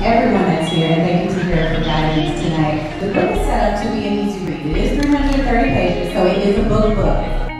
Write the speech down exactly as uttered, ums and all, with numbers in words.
everyone that's here, and thank you to Vera for guiding us tonight. The book is set up to be an easy read. It is three hundred thirty pages, so it is a book book.